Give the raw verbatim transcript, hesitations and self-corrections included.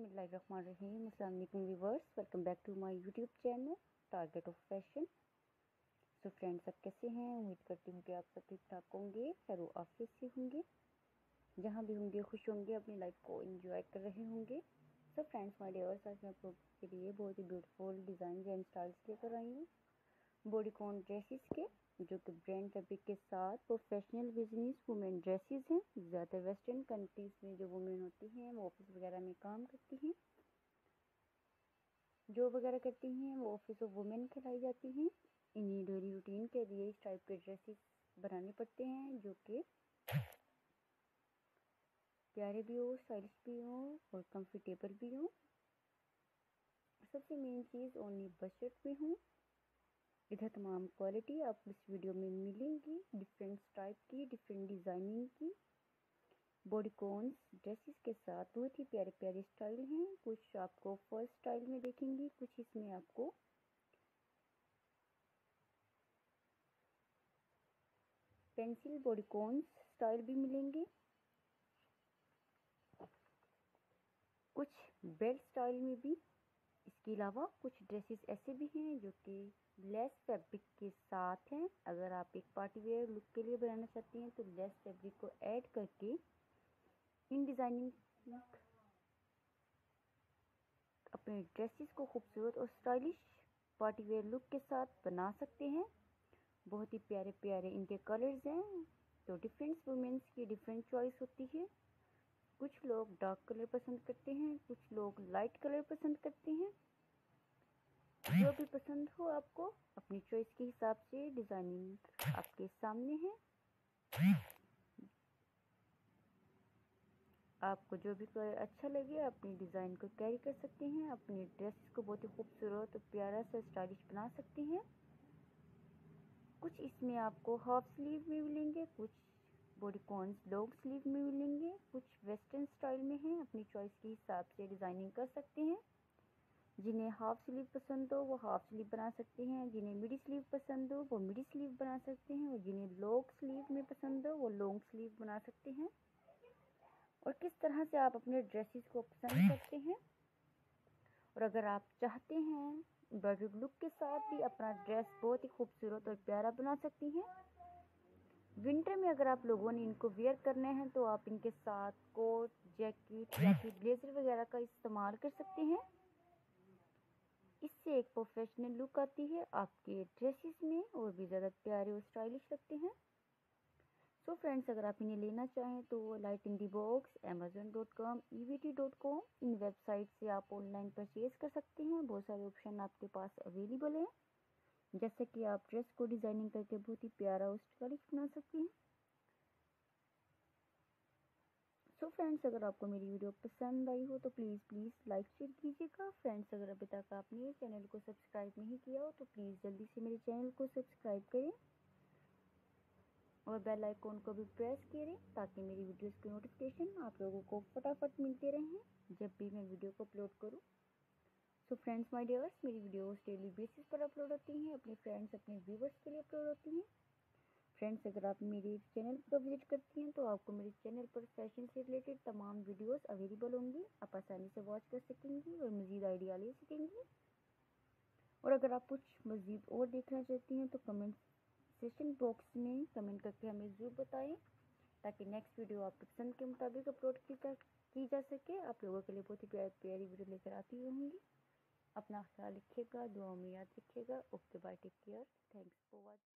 बिस्मिल्लाहिर्रहमानिर्रहीम। अस्सलाम वालेकुम viewers, welcome back to my YouTube channel target of fashion. So friends, सब कैसे हैं? उम्मीद करती हूँ कि आप सब ठीक ठाक होंगे, खैर आफियत से होंगे, जहाँ भी होंगे खुश होंगे, अपनी लाइफ को एंजॉय कर रहे होंगे। सो फ्रेंड्स माय डियर्स, आज मैं आप लोगों के लिए बहुत ही ब्यूटीफुल डिज़ाइन एंड स्टाइल्स लेकर आई हूँ बॉडीकॉन ड्रेसेस के, जो कि ब्रांड फैब्रिक के साथ प्रोफेशनल बिजनेस वुमेन ड्रेसेस हैं। ज़्यादातर वेस्टर्न कंट्रीज़ में जो वुमेन होती हैं वो ऑफिस वगैरह में काम करती हैं, जॉब वगैरह करती हैं, वो ऑफिस ऑफ वुमेन कहलाई जाती हैं। इन्हीं डेली रूटीन के लिए इस टाइप के ड्रेसेस बनाने पड़ते हैं, जो कि प्यारे भी हो, स्टाइलिश भी हो और कंफर्टेबल भी हो। सबसे मेन चीज़ ओनली बजट में हो। इधर तमाम क्वालिटी आपको इस वीडियो में मिलेंगी, डिफरेंट टाइप की, डिफरेंट डिज़ाइनिंग की बॉडीकॉन्स ड्रेसेस के साथ बहुत ही प्यारे प्यारे स्टाइल हैं। कुछ आपको फर्स्ट स्टाइल में देखेंगे, कुछ इसमें आपको पेंसिल बॉडीकॉन्स स्टाइल भी मिलेंगे, कुछ बेल्ट स्टाइल में भी। इसके अलावा कुछ ड्रेसेस ऐसे भी हैं जो कि लेस फैब्रिक के साथ हैं। अगर आप एक पार्टी वेयर लुक के लिए बनाना चाहती हैं तो लेस फैब्रिक को ऐड करके इन डिज़ाइनिंग अपने ड्रेसेस को खूबसूरत और स्टाइलिश पार्टी वेयर लुक के साथ बना सकते हैं। बहुत ही प्यारे प्यारे इनके कलर्स हैं, तो डिफरेंट वुमेन्स की डिफरेंट चॉइस होती है। कुछ लोग डार्क कलर पसंद करते हैं, कुछ लोग लाइट कलर पसंद करते हैं। जो भी पसंद हो आपको, अपनी चॉइस के हिसाब से डिज़ाइनिंग आपके सामने है। आपको जो भी कलर अच्छा लगे अपनी डिज़ाइन को कैरी कर सकते हैं, अपनी ड्रेस को बहुत ही खूबसूरत और प्यारा सा स्टाइलिश बना सकते हैं। कुछ इसमें आपको हाफ स्लीव में मिलेंगे, कुछ बॉडीकॉन्स लॉन्ग स्लीव में मिलेंगे, कुछ वेस्टर्न स्टाइल में हैं। अपनी चॉइस के हिसाब से डिज़ाइनिंग कर सकते हैं। जिन्हें हाफ स्लीव पसंद हो वो हाफ स्लीव बना सकते हैं, जिन्हें मिडी स्लीव पसंद हो वो मिडी स्लीव बना सकते हैं, और जिन्हें लॉन्ग स्लीव में पसंद हो वो लॉन्ग स्लीव बना सकते हैं। और किस तरह से आप अपने ड्रेसेस को पसंद करते हैं, और अगर आप चाहते हैं एम्ब्रॉयडर्ड लुक के साथ भी अपना ड्रेस बहुत ही खूबसूरत और प्यारा बना सकती हैं। विंटर में अगर आप लोगों ने इनको वेयर करने हैं तो आप इनके साथ कोट, जैकेट या फिर ब्लेजर वगैरह का इस्तेमाल कर सकते हैं। इससे एक प्रोफेशनल लुक आती है आपके ड्रेसेस में, और भी ज़्यादा प्यारे और स्टाइलिश लगते हैं। सो फ्रेंड्स, अगर आप इन्हें लेना चाहें तो light in the box, Amazon dot com, E V T dot com, इन वेबसाइट से आप ऑनलाइन परचेज़ कर सकते हैं। बहुत सारे ऑप्शन आपके पास अवेलेबल हैं, जैसे कि आप ड्रेस को डिज़ाइनिंग करके बहुत ही प्यारा और स्टाइलिश बना सकते हैं। सो फ्रेंड्स, अगर आपको मेरी वीडियो पसंद आई हो तो प्लीज़ प्लीज़ लाइक शेयर कीजिएगा। फ्रेंड्स, अगर अभी तक आपने मेरे चैनल को सब्सक्राइब नहीं किया हो तो प्लीज़ जल्दी से मेरे चैनल को सब्सक्राइब करें और बेल आइकॉन को भी प्रेस करें, ताकि मेरी वीडियोस की नोटिफिकेशन आप लोगों को फटाफट मिलते रहें जब भी मैं वीडियो को अपलोड करूं। सो फ्रेंड्स माय डियर्स, मेरी वीडियोस डेली बेसिस पर अपलोड होती हैं, अपने फ्रेंड्स अपने व्यूवर्स के लिए अपलोड होती हैं। फ्रेंड्स, अगर आप मेरे चैनल पर विजिट करती हैं तो आपको मेरे चैनल पर फैशन से रिलेटेड तमाम वीडियोस अवेलेबल होंगी। आप आसानी से वॉच कर सकेंगी और मज़ीद आइडिया ले सकेंगी। और अगर आप कुछ मज़ीद और देखना चाहती हैं तो कमेंट सेशन बॉक्स में कमेंट करके हमें ज़रूर बताएं, ताकि नेक्स्ट वीडियो आपकी पसंद के मुताबिक अपलोड की जा की जा सके। आप लोगों के लिए बहुत ही प्यारी प्यारी वीडियो लेकर आती रहूँगी। अपना ख्याल रखिएगा, दुआ में याद रखिएगा। Okay bye, take care, thanks for watching.